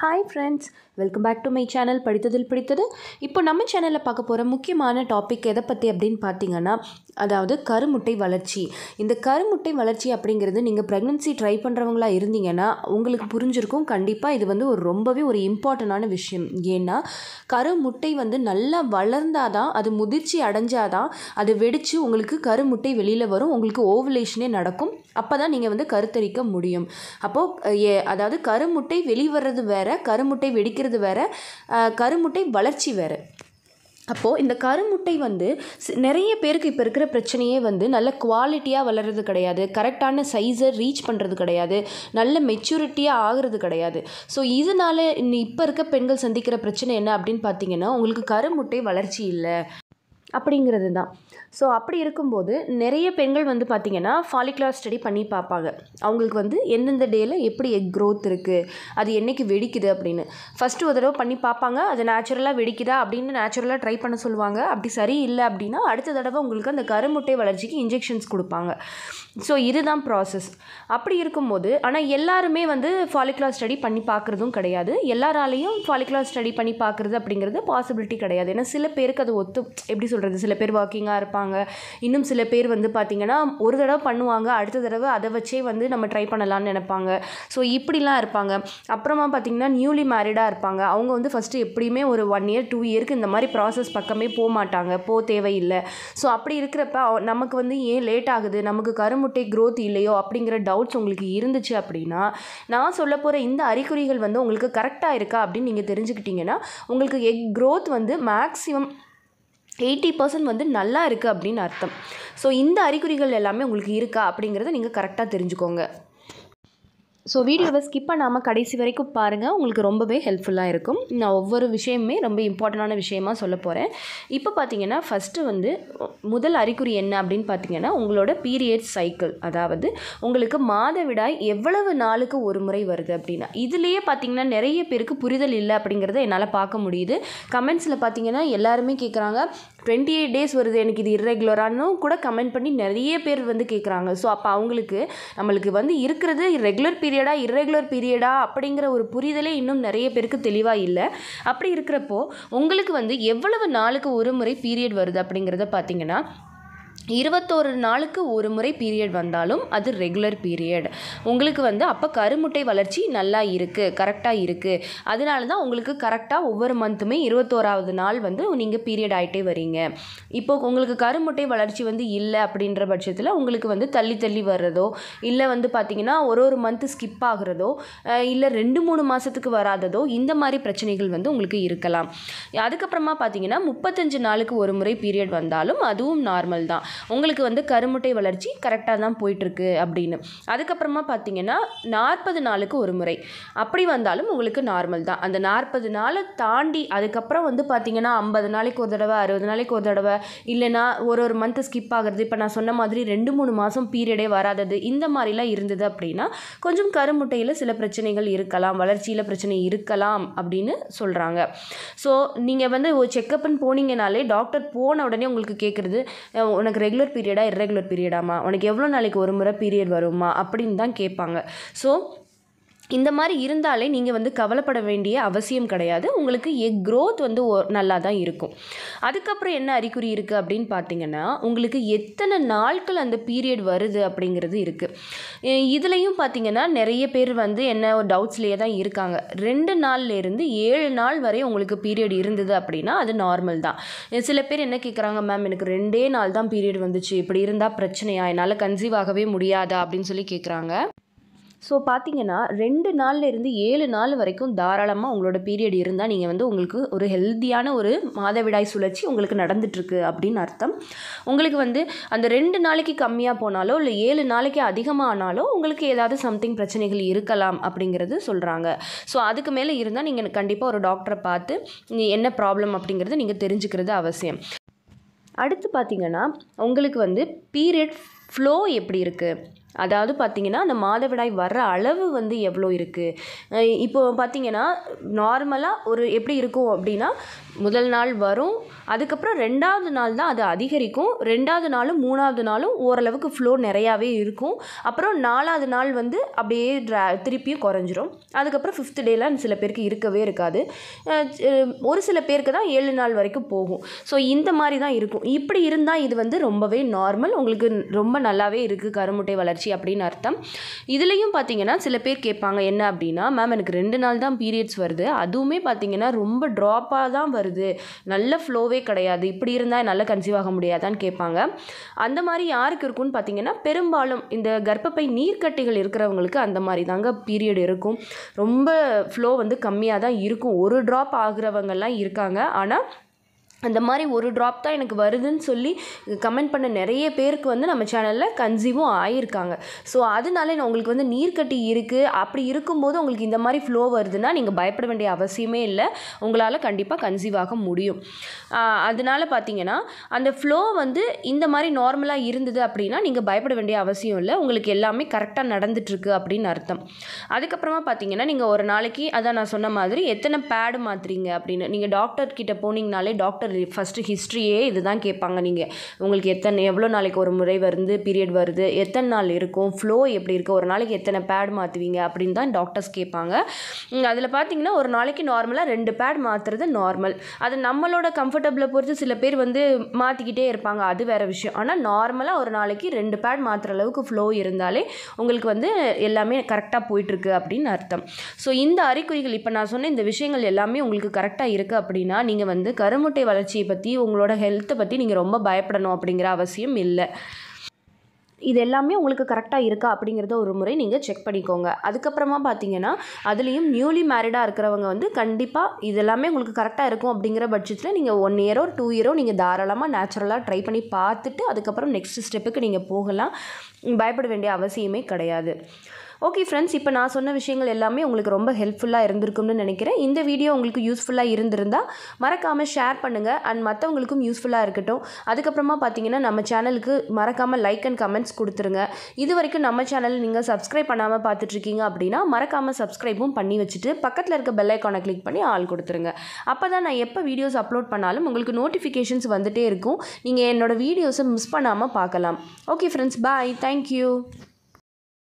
Hi friends, welcome back to my channel படித்ததில் பிடித்தது. இப்போ நம்ம சேனலில் பார்க்க போகிற முக்கியமான டாபிக் எதை பற்றி அப்படின்னு பார்த்தீங்கன்னா, அதாவது கருமுட்டை வளர்ச்சி. இந்த கருமுட்டை வளர்ச்சி அப்படிங்கிறது நீங்கள் ப்ரெக்னன்சி ட்ரை பண்ணுறவங்களா இருந்தீங்கன்னா உங்களுக்கு புரிஞ்சிருக்கும். கண்டிப்பாக இது வந்து ரொம்பவே ஒரு இம்பார்ட்டண்டான விஷயம். ஏன்னா கருமுட்டை வந்து நல்லா வளர்ந்தாதான், அது முதிர்ச்சி அடைஞ்சாதான் அது வெடித்து உங்களுக்கு கருமுட்டை வெளியில் வரும், உங்களுக்கு ஓவுலேஷனே நடக்கும். அப்போ தான் நீங்கள் வந்து கருத்தரிக்க முடியும். அப்போது அதாவது கருமுட்டை வெளிவர்றது வேறு, கருமுட்டை வெடிக்கிறது வேறு, கருமுட்டை வளர்ச்சி வேறு. அப்போது இந்த கருமுட்டை வந்து நிறைய பேருக்கு இப்போ இருக்கிற பிரச்சனையே வந்து நல்ல குவாலிட்டியாக வளர்கிறது கிடையாது, கரெக்டான சைஸை ரீச் பண்ணுறது கிடையாது, நல்ல மெச்சூரிட்டியாக ஆகிறது கிடையாது. ஸோ இதனால் இப்போ இருக்க பெண்கள் சந்திக்கிற பிரச்சனை என்ன அப்படின்னு பார்த்தீங்கன்னா, உங்களுக்கு கருமுட்டை வளர்ச்சி இல்லை அப்படிங்கிறது தான். ஸோ அப்படி இருக்கும்போது நிறைய பெண்கள் வந்து பார்த்திங்கன்னா ஃபாலிகுலர் ஸ்டடி பண்ணி பார்ப்பாங்க. அவங்களுக்கு வந்து எந்தெந்த டேயில் எப்படி எக் க்ரோத் இருக்குது, அது என்றைக்கு வெடிக்குது அப்படின்னு ஃபஸ்ட்டு ஒரு தடவை பண்ணி பார்ப்பாங்க. அது நேச்சுரலாக வெடிக்குதா அப்படின்னு நேச்சுரலாக ட்ரை பண்ண சொல்லுவாங்க. அப்படி சரி இல்லை அப்படின்னா அடுத்த தடவை உங்களுக்கு அந்த கருமுட்டை வளர்ச்சிக்கு இன்ஜெக்ஷன்ஸ் கொடுப்பாங்க. ஸோ இதுதான் ப்ராசஸ். அப்படி இருக்கும்போது ஆனால் எல்லாருமே வந்து ஃபாலிகுலர் ஸ்டடி பண்ணி பார்க்குறதும் கிடையாது, எல்லாராலையும் ஃபாலிகுலர் ஸ்டடி பண்ணி பார்க்குறது அப்படிங்கிறது பாசிபிலிட்டி கிடையாது. ஏன்னா சில பேருக்கு அது எப்படி சொல்கிறது, சில பேர் ஒர்க்கிங்காக இருப்பாங்க, இன்னும் சில பேர் வந்து பார்த்திங்கன்னா ஒரு தடவை பண்ணுவாங்க, அடுத்த தடவை அதை வச்சே வந்து நம்ம ட்ரை பண்ணலான்னு நினைப்பாங்க. ஸோ இப்படிலாம் இருப்பாங்க. அப்புறமா பார்த்திங்கன்னா நியூலி மேரிடாக இருப்பாங்க. அவங்க வந்து ஃபஸ்ட்டு எப்படியுமே ஒரு 1 year 2 yearக்கு இந்த மாதிரி ப்ராசஸ் பக்கமே போக மாட்டாங்க, தேவையில்லை. ஸோ அப்படி இருக்கிறப்ப நமக்கு வந்து ஏன் லேட் ஆகுது, நமக்கு கருமுட்டை க்ரோத் இல்லையோ அப்படிங்கிற டவுட்ஸ் உங்களுக்கு இருந்துச்சு அப்படின்னா, நான் சொல்ல போகிற இந்த அறிகுறிகள் வந்து உங்களுக்கு கரெக்டாக இருக்கா அப்படின்னு நீங்கள் தெரிஞ்சுக்கிட்டிங்கன்னா உங்களுக்கு எக் க்ரோத் வந்து மேக்ஸிமம் 80% வந்து நல்லா இருக்குது அப்படின்னு அர்த்தம். ஸோ இந்த அறிகுறிகள் எல்லாமே உங்களுக்கு இருக்கா அப்படிங்கிறத நீங்கள் கரெக்டாக தெரிஞ்சுக்கோங்க. ஸோ வீடியோவை ஸ்கிப் பண்ணாமல் கடைசி வரைக்கும் பாருங்கள், உங்களுக்கு ரொம்பவே ஹெல்ப்ஃபுல்லாக இருக்கும். நான் ஒவ்வொரு விஷயமே ரொம்ப இம்பார்ட்டண்டான விஷயமாக சொல்ல போகிறேன். இப்போ பார்த்தீங்கன்னா ஃபஸ்ட்டு வந்து முதல் அறிகுறி என்ன அப்படின்னு பார்த்தீங்கன்னா, உங்களோட பீரியட்ஸ் சைக்கிள், அதாவது உங்களுக்கு மாதவிடாய் எவ்வளவு நாளுக்கு ஒரு முறை வருது அப்படின்னா. இதுலேயே பார்த்தீங்கன்னா நிறைய பேருக்கு புரிதல் இல்லை அப்படிங்கிறத என்னால் பார்க்க முடியுது. கமெண்ட்ஸில் பார்த்தீங்கன்னா எல்லாருமே கேட்குறாங்க 28 days வருது, எனக்கு இது இர்ரெகுலரானு கூட கமெண்ட் பண்ணி நிறைய பேர் வந்து கேட்குறாங்க. ஸோ அப்போ அவங்களுக்கு நம்மளுக்கு வந்து இருக்கிறது ரெகுலர் இர்ரெகுலர் பீரியடா அப்படிங்கிற ஒரு புரிதலே இன்னும் நிறைய பேருக்கு தெளிவாக இல்லை. அப்படி இருக்கிறப்போ உங்களுக்கு வந்து எவ்வளவு நாளுக்கு ஒரு முறை பீரியட் வருது அப்படிங்கிறத பார்த்தீங்கன்னா 21 நாளுக்கு ஒரு முறை பீரியட் வந்தாலும் அது ரெகுலர் பீரியட். உங்களுக்கு வந்து அப்போ கருமுட்டை வளர்ச்சி நல்லா இருக்குது, கரெக்டாக இருக்குது. அதனால தான் உங்களுக்கு கரெக்டாக ஒவ்வொரு மந்த்துமே 21வது நாள் வந்து நீங்கள் பீரியட் ஆகிட்டே வரீங்க. இப்போ உங்களுக்கு கருமுட்டை வளர்ச்சி வந்து இல்லை அப்படின்ற பட்சத்தில் உங்களுக்கு வந்து தள்ளி தள்ளி வர்றதோ, இல்லை வந்து பார்த்திங்கன்னா ஒரு மந்த்து ஸ்கிப் ஆகுறதோ, இல்லை 2-3 மாதத்துக்கு வராததோ, இந்த மாதிரி பிரச்சனைகள் வந்து உங்களுக்கு இருக்கலாம். அதுக்கப்புறமா பார்த்திங்கன்னா 35 நாளுக்கு ஒரு முறை பீரியட் வந்தாலும் அதுவும் நார்மல் தான். உங்களுக்கு வந்து கருமுட்டை வளர்ச்சி கரெக்டாக தான் போயிட்டுருக்கு அப்படின்னு. அதுக்கப்புறமா பார்த்தீங்கன்னா 40 நாளுக்கு ஒரு முறை அப்படி வந்தாலும் உங்களுக்கு நார்மல் தான். அந்த 40 நாளை தாண்டி அதுக்கப்புறம் வந்து பார்த்தீங்கன்னா 50 நாளைக்கு ஒரு தடவை, 60 நாளைக்கு ஒரு தடவை, இல்லைனா ஒரு மந்த்து ஸ்கிப் ஆகிறது, இப்போ நான் சொன்ன மாதிரி 2-3 மாதம் பீரியடே வராதது, இந்த மாதிரிலாம் இருந்தது அப்படின்னா கொஞ்சம் கருமுட்டையில் சில பிரச்சனைகள் இருக்கலாம், வளர்ச்சியில் பிரச்சனை இருக்கலாம் அப்படின்னு சொல்கிறாங்க. ஸோ நீங்கள் வந்து ஒரு செக்கப்னு போனீங்கனாலே டாக்டர் போன உடனே உங்களுக்கு கேட்குறது, உனக்கு ரெகுலர் பீரியடா இர்ரெகுலர் பீரியடாமா, உனக்கு எவ்வளோ நாளைக்கு ஒரு முறை பீரியட் வருமா அப்படின்னு தான் கேட்பாங்க. ஸோ இந்த மாதிரி இருந்தாலே நீங்கள் வந்து கவலைப்பட வேண்டிய அவசியம் கிடையாது. உங்களுக்கு எக் க்ரோத் வந்து நல்லா தான் இருக்கும். அதுக்கப்புறம் என்ன அறிகுறி இருக்குது அப்படின்னு பார்த்தீங்கன்னா, உங்களுக்கு எத்தனை நாட்கள் அந்த பீரியட் வருது அப்படிங்கிறது இருக்குது. இதுலேயும் பார்த்தீங்கன்னா நிறைய பேர் வந்து என்ன ஒரு டவுட்ஸ்லேயே தான் இருக்காங்க. 2 நாள்லேருந்து 7 நாள் வரை உங்களுக்கு பீரியட் இருந்தது அப்படின்னா அது நார்மல் தான். சில பேர் என்ன கேட்குறாங்க, மேம் எனக்கு 2 நாள் தான் பீரியட் வந்துச்சு, இப்படி இருந்தால் பிரச்சனையா, என்னால் கன்சீவ் ஆகவே முடியாதா அப்படின்னு சொல்லி கேட்குறாங்க. ஸோ பார்த்தீங்கன்னா 2 நாள்லேருந்து 7 நாள் வரைக்கும் தாராளமாக உங்களோட பீரியட் இருந்தால் நீங்கள் வந்து உங்களுக்கு ஒரு ஹெல்த்தியான ஒரு மாதவிடாய் சுழற்சி உங்களுக்கு நடந்துகிட்ருக்கு அப்படின்னு அர்த்தம். உங்களுக்கு வந்து அந்த 2 நாளைக்கு கம்மியாக போனாலோ இல்லை 7 நாளைக்கு அதிகமாக ஆனாலோ உங்களுக்கு ஏதாவது சம்திங் பிரச்சனைகள் இருக்கலாம் அப்படிங்கிறது சொல்கிறாங்க. ஸோ அதுக்கு மேலே இருந்தால் நீங்கள் கண்டிப்பாக ஒரு டாக்டரை பார்த்து என்ன ப்ராப்ளம் அப்படிங்கிறது நீங்கள் தெரிஞ்சுக்கிறது அவசியம். அடுத்து பார்த்திங்கன்னா உங்களுக்கு வந்து பீரியட் ஃப்ளோ எப்படி இருக்குது, அதாவது பார்த்திங்கன்னா அந்த மாதவிடாய் வர்ற அளவு வந்து எவ்வளோ இருக்குது. இப்போ பார்த்திங்கன்னா நார்மலாக ஒரு எப்படி இருக்கும் அப்படின்னா, முதல் நாள் வரும், அதுக்கப்புறம் 2வது நாள் தான் அது அதிகரிக்கும். 2வது நாளும் 3வது நாளும் ஓரளவுக்கு ஃப்ளோ நிறையாவே இருக்கும். அப்புறம் 4வது நாள் வந்து அப்படியே திருப்பியும் குறைஞ்சிரும். அதுக்கப்புறம் 5th டேலாம் சில பேருக்கு இருக்கவே இருக்காது. ஒரு சில பேருக்கு தான் 7 நாள் வரைக்கும் போகும். ஸோ இந்த மாதிரி தான் இருக்கும். இப்படி இருந்தால் இது வந்து ரொம்பவே நார்மல், உங்களுக்கு ரொம்ப நல்லாவே இருக்குது கருமுட்டை வளர்ச்சி அப்படின்னு அர்த்தம். இதுலேயும் பார்த்திங்கன்னா சில பேர் கேட்பாங்க என்ன அப்படின்னா, மேம் எனக்கு 2 நாள் தான் பீரியட்ஸ் வருது, அதுவுமே பார்த்திங்கன்னா ரொம்ப ட்ராப்பாக தான் வருது, நல்ல ஃப்ளோவே கிடையாது, இப்படி இருந்தால் நல்லா கன்சீவ் ஆக முடியாதான்னு கேட்பாங்க. அந்த மாதிரி யாருக்கு இருக்குன்னு பார்த்தீங்கன்னா, பெரும்பாலும் இந்த கர்ப்பப்பை நீர்க்கட்டிகள் இருக்கிறவங்களுக்கு அந்த மாதிரி தாங்க பீரியட் இருக்கும். ரொம்ப ஃப்ளோ வந்து கம்மியாக தான் இருக்கும். ஒரு ட்ராப் ஆகுறவங்கெல்லாம் இருக்காங்க. ஆனால் அந்த மாதிரி ஒரு ட்ராப் தான் எனக்கு வருதுன்னு சொல்லி கமெண்ட் பண்ண நிறைய பேருக்கு வந்து நம்ம சேனலில் கன்சீவும் ஆகியிருக்காங்க. ஸோ அதனால உங்களுக்கு வந்து நீர்க்கட்டி இருக்குது, அப்படி இருக்கும்போது உங்களுக்கு இந்த மாதிரி ஃப்ளோ வருதுன்னா நீங்கள் பயப்பட வேண்டிய அவசியமே இல்லை. உங்களால் கண்டிப்பாக கன்சீவ் ஆக முடியும். அதனால் பார்த்தீங்கன்னா அந்த ஃப்ளோ வந்து இந்த மாதிரி நார்மலாக இருந்தது அப்படின்னா நீங்கள் பயப்பட வேண்டிய அவசியம் இல்லை. உங்களுக்கு எல்லாமே கரெக்டாக நடந்துட்டுருக்கு அப்படின்னு அர்த்தம். அதுக்கப்புறமா பார்த்தீங்கன்னா நீங்கள் ஒரு நாளைக்கு அதான் நான் சொன்ன மாதிரி எத்தனை பேடு மாற்றுறீங்க அப்படின்னு நீங்கள் டாக்டர்கிட்ட போனீங்கனாலே டாக்டர் ஃபஸ்ட்டு ஹிஸ்ட்ரியே இது தான் கேட்பாங்க. நீங்கள் உங்களுக்கு எவ்வளோ நாளைக்கு ஒரு முறை வந்து பீரியட் வருது, எத்தனை நாள் இருக்கும், ஃப்ளோ எப்படி இருக்குது, ஒரு நாளைக்கு எத்தனை பேட் மாற்றுவீங்க அப்படின்னு தான் டாக்டர்ஸ் கேட்பாங்க. அதில் பார்த்தீங்கன்னா ஒரு நாளைக்கு நார்மலாக 2 பேட் மாற்றுறது நார்மல். அது நம்மளோட கம்ஃபர்டபுளை பொறுத்து சில பேர் வந்து மாற்றிக்கிட்டே இருப்பாங்க, அது வேறு விஷயம். ஆனால் நார்மலாக ஒரு நாளைக்கு 2 பேட் மாற்றுற அளவுக்கு ஃப்ளோ இருந்தாலே உங்களுக்கு வந்து எல்லாமே கரெக்டாக போயிட்டுருக்கு அப்படின்னு அர்த்தம். ஸோ இந்த அறிகுறிகள் இப்போ நான் சொன்ன இந்த விஷயங்கள் எல்லாமே உங்களுக்கு கரெக்டாக இருக்குது அப்படின்னா நீங்கள் வந்து கருமுட்டை வளர்ச்சியை பற்றி உங்களோட ஹெல்த்தை பற்றி நீங்கள் ரொம்ப பயப்படணும் அப்படிங்கிற அவசியம் இல்லை. இது எல்லாமே உங்களுக்கு கரெக்டாக இருக்கா அப்படிங்கிறத ஒரு முறை நீங்கள் செக் பண்ணிக்கோங்க. அதுக்கப்புறமா பார்த்தீங்கன்னா அதுலேயும் நியூலி மேரிடாக இருக்கிறவங்க வந்து கண்டிப்பாக இது எல்லாமே உங்களுக்கு கரெக்டாக இருக்கும் அப்படிங்கிற பட்சத்தில் நீங்கள் 1 இயரோ 2 இயரோ நீங்கள் தாராளமாக நேச்சுரலாக ட்ரை பண்ணி பார்த்துட்டு அதுக்கப்புறம் நெக்ஸ்ட் ஸ்டெப்புக்கு நீங்கள் போகலாம். பயப்பட வேண்டிய அவசியமே கிடையாது. ஓகே ஃப்ரெண்ட்ஸ், இப்போ நான் சொன்ன விஷயங்கள் எல்லாமே உங்களுக்கு ரொம்ப ஹெல்ப்ஃபுல்லாக இருந்திருக்கும்னு நினைக்கிறேன். இந்த வீடியோ உங்களுக்கு யூஸ்ஃபுல்லாக இருந்திருந்தால் மறக்காமல் ஷேர் பண்ணுங்கள் அண்ட் மற்றவங்களுக்கும் யூஸ்ஃபுல்லாக இருக்கட்டும். அதுக்கப்புறமா பார்த்தீங்கன்னா நம்ம சேனலுக்கு மறக்காமல் லைக் அண்ட் கமெண்ட்ஸ் கொடுத்துருங்க. இது வரைக்கும் நம்ம சேனல் நீங்கள் சப்ஸ்கிரைப் பண்ணாமல் பார்த்துட்ருக்கீங்க அப்படின்னா மறக்காமல் சப்ஸ்கிரைபும் பண்ணி வச்சுட்டு பக்கத்தில் இருக்க பெல் ஐக்கானை கிளிக் பண்ணி ஆல் கொடுத்துருங்க. அப்போ தான் நான் எப்போ வீடியோஸ் அப்லோட் பண்ணாலும் உங்களுக்கு நோட்டிஃபிகேஷன்ஸ் வந்துகிட்டே இருக்கும். நீங்கள் என்னோடய வீடியோஸை மிஸ் பண்ணாமல் பார்க்கலாம். Okay friends, bye, thank you.